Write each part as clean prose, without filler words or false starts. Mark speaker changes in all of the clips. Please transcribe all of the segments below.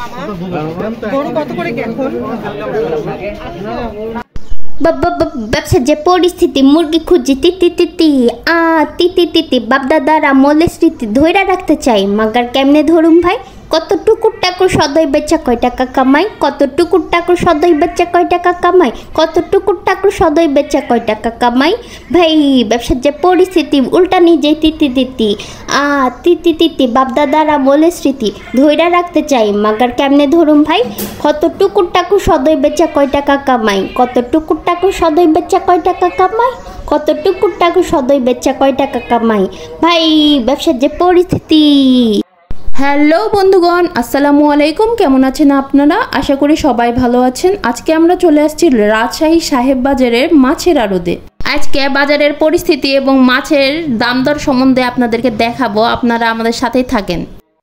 Speaker 1: ব্যবসার যে পরিস্থিতি, মুরগি খুঁজি তিতি তিতি তিতি তিতি বাপদাদার আমলের স্মৃতি ধইরা রাখতে চাই, মাগার কেমনে ধরুম ভাই? কত টুকুর টাকুর সদয় বেচা কয় টাকা কামাই, কত টুকুর টাকুর সদয় বেচা কয় টাকা কামাই, কত টুকুর টাকুর সদয় বেচা কয় টাকা কামাই। ভাই ব্যবসার যে পরিস্থিতি, উল্টা নিজে তিতি তিতি তিতি তিতি বাপদাদার আমলের স্মৃতি ধইরা রাখতে চাই, মাগার কেমনে ধরুম ভাই? কত টুকুর টাকুর সদয় বেচা কয় টাকা কামাই, কত টুকুর টাকুর সদয় বেচা কয় টাকা কামাই, কত টুকুর টাকুর সদয় বেচা কয় টাকা কামাই। ভাই ব্যবসার যে পরিস্থিতি।
Speaker 2: হ্যালো বন্ধুগণ, আসসালামু আলাইকুম। কেমন আছেন আপনারা? আশা করি সবাই ভালো আছেন। আজকে আমরা চলে আসছি রাজশাহী সাহেব বাজারের মাছের আড়তে। আজকে বাজারের পরিস্থিতি এবং মাছের দাম দর সম্বন্ধে আপনাদেরকে দেখাবো, আপনারা আমাদের সাথেই থাকেন।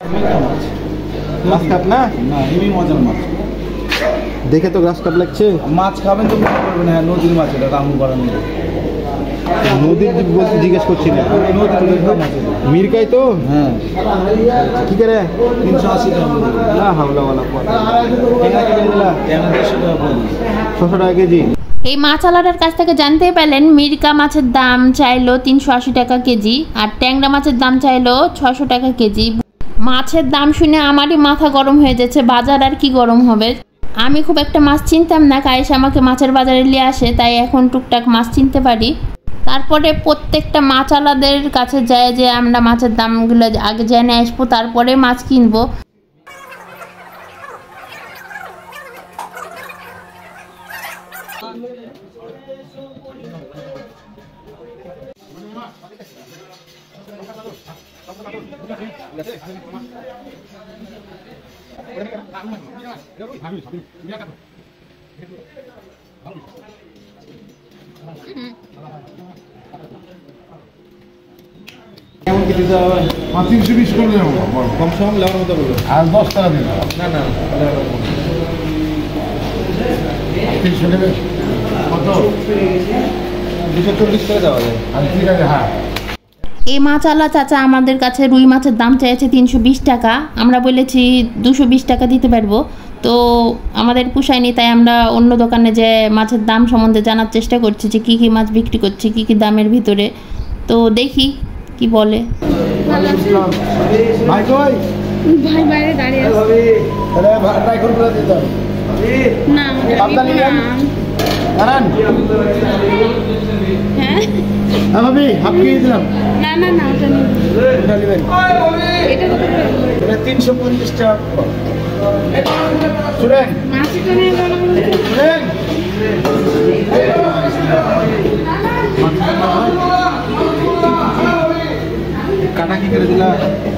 Speaker 3: মাছ কাপ না
Speaker 4: মজার মাছ
Speaker 3: দেখে তো গ্রাস কাপ লাগছে।
Speaker 4: মাছ খাবেন তো মনে করবেন হ্যাঁ নদীর মাছ, এটা রামু করা নেই,
Speaker 3: নদীর বলতে জিজ্ঞেস করছি না, মিরকাই তো।
Speaker 4: হ্যাঁ
Speaker 3: কি করে
Speaker 4: 380 টাকা
Speaker 3: না হাওলাওয়ালা 600 টাকা কেজি।
Speaker 2: এই মাছ আলাদার কাছ থেকে জানতে পারলেন মিরকা মাছের দাম চাইলো 380 টাকা কেজি, আর ট্যাংরা মাছের দাম চাইলো 600 টাকা কেজি। মাছের দাম শুনে আমারই মাথা গরম হয়ে যাচ্ছে, বাজার আর কি গরম হবে। আমি খুব একটা মাছ চিনতাম না, কায়েস আমাকে মাছের বাজারে নিয়ে আসে, তাই এখন টুকটাক মাছ চিনতে পারি। তারপরে প্রত্যেকটা মাছ আলাদের কাছে যায় যে আমরা মাছের দামগুলো আগে জেনে আসবো, তারপরে মাছ কিনবো।
Speaker 4: কেমন কি দিতে হবে?
Speaker 3: 320 করে দেবো,
Speaker 4: কম সম লেওয়ার মতো বলবো,
Speaker 3: আর 10 টাকা দিন।
Speaker 4: না না
Speaker 3: 300 নেবে কত?
Speaker 4: 240 করে দেওয়া যায়।
Speaker 3: ঠিক আছে। হ্যাঁ,
Speaker 2: এই মাছ আলা চাচা আমাদের কাছে রুই মাছের দাম চাইছে 320 টাকা। আমরা বলেছি 220 টাকা দিতে পারবো, তো আমাদের পোষায়নি, তাই আমরা অন্য দোকানে যে মাছের দাম সম্বন্ধে জানার চেষ্টা করছি যে কী কী মাছ বিক্রি করছে, কী কী দামের ভিতরে। তো দেখি কি বলে।
Speaker 3: ভাই কই?
Speaker 5: ভাই বাইরে দাঁড়িয়ে আছে।
Speaker 3: তাহলে ট্রাই করে বলে দিতে হবে
Speaker 5: না
Speaker 3: আপনার নিলেন জানান।
Speaker 5: হ্যাঁ
Speaker 3: হ্যাঁ ভাবি, হাফ কেজি দিলাম।
Speaker 5: না না না ওটা নেই,
Speaker 3: ওটা নেবেন?
Speaker 5: এটা কত করে?
Speaker 3: এটা 350 টাকা। শুনেন
Speaker 5: মাছটা নিয়ে গেল
Speaker 3: শুনেন, কাটা কি করে দিলা?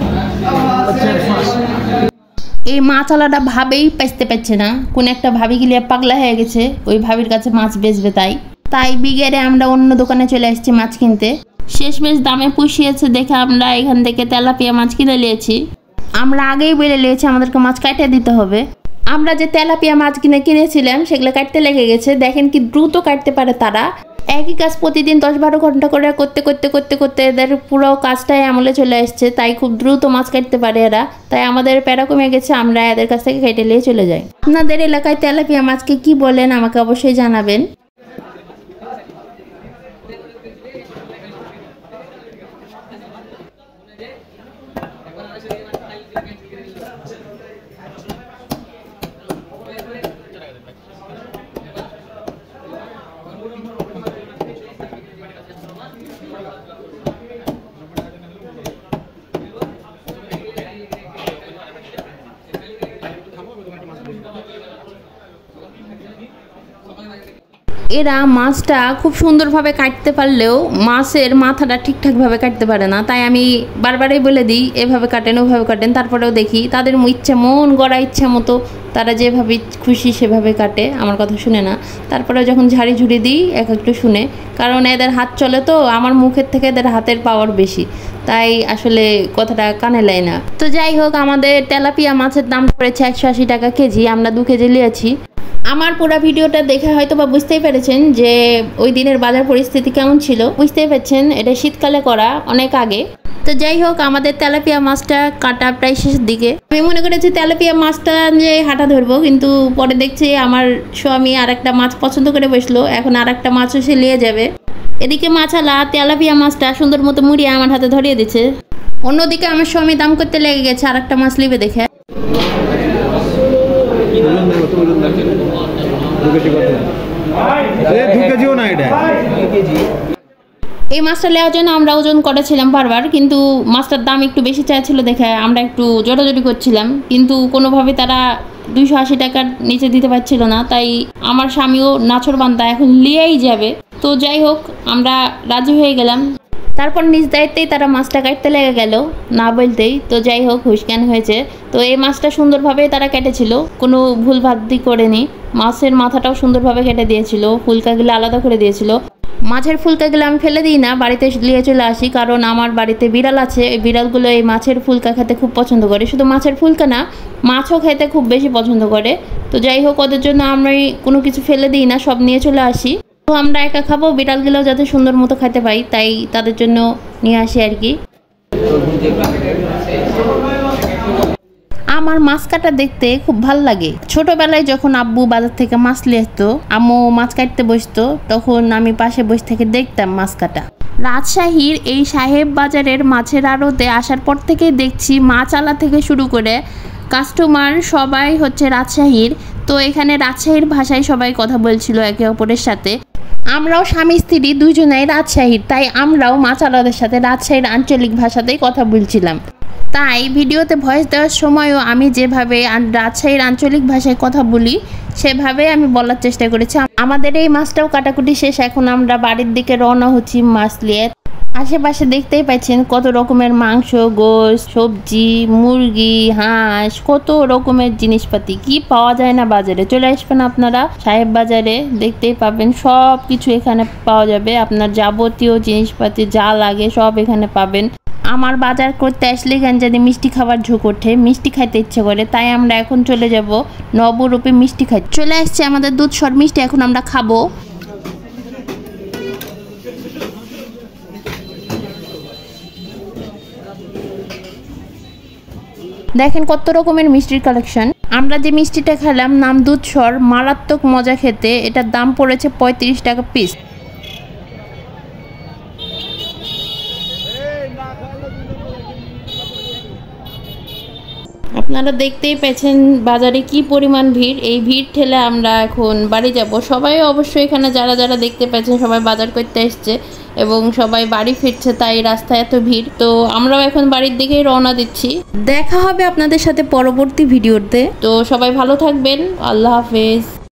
Speaker 2: এই মাছ আলাটা ভাবেই পাইতে পারছে না, কোন একটা ভাবি গিলিয়ে পাগলা হয়ে গেছে, ওই ভাবির কাছে মাছ বেচবে। তাই বিগেরে আমরা অন্য দোকানে চলে আসছি মাছ কিনতে। শেষমেশ দামে পুষিয়েছে দেখে আমরা এখান থেকে তেলাপিয়া মাছ কিনে নিয়েছি। আমরা আগেই বলে নিয়েছি আমাদেরকে মাছ কাটে দিতে হবে। আমরা যে তেলাপিয়া মাছ কিনেছিলাম সেগুলো কাটতে লেগে গেছে। দেখেন কি দ্রুত কাটতে পারে তারা। একই কাজ প্রতিদিন 10-12 ঘন্টা করে করতে করতে করতে করতে এদের পুরো কাজটাই আমলে চলে আসছে, তাই খুব দ্রুত মাছ কাটতে পারে এরা। তাই আমাদের প্যারা কমে গেছে, আমরা এদের কাছ থেকে কেটে নিয়ে চলে যাই। আপনাদের এলাকায় তেলাপিয়া মাছকে কি বলেন আমাকে অবশ্যই জানাবেন। এরা মাছটা খুব সুন্দরভাবে কাটতে পারলেও মাছের মাথাটা ঠিকঠাকভাবে কাটতে পারে না, তাই আমি বারবারই বলে দিই এভাবে কাটেন ওভাবে কাটেন। তারপরেও দেখি তাদের ইচ্ছা মন গড়া ইচ্ছা মতো তারা যেভাবে খুশি সেভাবে কাটে, আমার কথা শুনে না। তারপরে যখন ঝাড়ি ঝুড়ি দিই একটু শুনে, কারণ এদের হাত চলে তো, আমার মুখের থেকে এদের হাতের পাওয়ার বেশি, তাই আসলে কথাটা কানে লাই না। তো যাই হোক, আমাদের তেলাপিয়া মাছের দাম পড়েছে 180 টাকা কেজি। আমরা 2 কেজি নিয়েছি। আমার পুরো ভিডিওটা দেখে হয়তো বা বুঝতেই পেরেছেন যে ওই দিনের বাজার পরিস্থিতি কেমন ছিল। বুঝতেই পারছেন এটা শীতকালে করা, অনেক আগে। তো যাই হোক, আমাদের তেলাপিয়া মাছটা কাটা প্রায় শেষের দিকে। আমি মনে করেছি তেলাপিয়া মাছটা নিয়ে হাঁটা ধরবো, কিন্তু পরে দেখছি আমার স্বামী আর একটা মাছ পছন্দ করে বসলো, এখন আর একটা মাছও সে নিয়ে যাবে। এদিকে মাছালা তেলাপিয়া মাছটা সুন্দর মতো মুড়িয়ে আমার হাতে ধরিয়ে দিচ্ছে। অন্যদিকে আমার স্বামী দাম করতে লেগে গেছে আর একটা মাছ লিবে দেখে। এই মাছটা নেওয়ার জন্য আমরা ওজন করেছিলাম বারবার, কিন্তু মাছটার দাম একটু বেশি চাইছিল দেখে আমরা একটু জোরাজোরি করছিলাম, কিন্তু কোনোভাবে তারা 280 টাকার নিচে দিতে পারছিল না। তাই আমার স্বামীও নাছরবান্দা এখন লিয়েই যাবে। তো যাই হোক, আমরা রাজি হয়ে গেলাম। তারপর নিজ দায়িত্বেই তারা মাছটা কাটতে লেগে গেল না বলতেই। তো যাই হোক, হুঁশজ্ঞান হয়েছে। তো এই মাছটা সুন্দরভাবে তারা কেটেছিল, কোনো ভুল ভাবদি করেনি। মাছের মাথাটাও সুন্দরভাবে কেটে দিয়েছিল, ফুলকাগুলো আলাদা করে দিয়েছিল। মাছের ফুলকাগুলো আমি ফেলে দিই না, বাড়িতে নিয়ে চলে আসি, কারণ আমার বাড়িতে বিড়াল আছে। এই বিড়ালগুলো এই মাছের ফুলকা খেতে খুব পছন্দ করে, শুধু মাছের ফুলকা না, মাছও খেতে খুব বেশি পছন্দ করে। তো যাই হোক, ওদের জন্য আমি কোনো কিছু ফেলে দিই না, সব নিয়ে চলে আসি। তো আমরা একা খাবো, বিড়ালগুলোও যাতে সুন্দর মতো খেতে পাই, তাই তাদের জন্য নিয়ে আসি আর কি। আমার মাছ কাটা দেখতে খুব ভালো লাগে। ছোটবেলায় যখন আব্বু বাজার থেকে মাছ নিয়ে আসতো, আম্মু মাছ কাটতে বসতো, তখন আমি পাশে বসে থেকে দেখতাম মাছ কাটা। রাজশাহীর এই সাহেব বাজারের মাছের আড়তে আসার পর থেকেই দেখছি মাছ আলা থেকে শুরু করে কাস্টমার সবাই হচ্ছে রাজশাহীর। তো এখানে রাজশাহীর ভাষায় সবাই কথা বলছিল একে অপরের সাথে। আমরাও স্বামী স্ত্রী দুজনেই রাজশাহীর, তাই আমরাও মাছ আলাদের সাথে রাজশাহীর আঞ্চলিক ভাষাতেই কথা বলছিলাম। তাই ভিডিওতে ভয়েস দেওয়ার সময়ও আমি যেভাবে রাজশাহীর আঞ্চলিক ভাষায় কথা বলি সেভাবে আমি বলার চেষ্টা করেছি। আমাদের এই মাছটাও কাটাকুটি শেষ, এখন আমরা বাড়ির দিকে রওনা হচ্ছি মাছ নিয়ে। আশেপাশে দেখতেই পাচ্ছেন কত রকমের মাংস, গোশত, সবজি, মুরগি, হাঁস, কত রকমের জিনিসপাতি। কি পাওয়া যায় না বাজারে, চলে আসবেন আপনারা সাহেব বাজারে, দেখতেই পাবেন সব কিছু এখানে পাওয়া যাবে। আপনার যাবতীয় জিনিসপাতি যা লাগে সব এখানে পাবেন। আমার বাজার করতে আসলে যদি মিষ্টি খাবার ঝোঁক ওঠে, মিষ্টি খাইতে ইচ্ছে করে, তাই আমরা এখন চলে যাব নবরূপে মিষ্টি খাই। চলে আসছে আমাদের দুধসর মিষ্টি, এখন আমরা খাবো। দেখেন কত রকমের মিষ্টির কালেকশন। আমরা যে মিষ্টিটা খেলাম নাম দুধসর, মারাত্মক মজা খেতে। এটার দাম পড়েছে 35 টাকা পিস। আপনারা দেখতেই পেয়েছেন বাজারে কি পরিমাণ ভিড়। এই ভিড় ঠেলে আমরা এখন বাড়ি যাব। সবাই অবশ্যই এখানে যারা যারা দেখতে পেয়েছেন সবাই বাজার করতে এসছে এবং সবাই বাড়ি ফিরছে, তাই রাস্তায় এত ভিড়। তো আমরাও এখন বাড়ির দিকেই রওনা দিচ্ছি। দেখা হবে আপনাদের সাথে পরবর্তী ভিডিওতে। তো সবাই ভালো থাকবেন, আল্লাহ হাফেজ।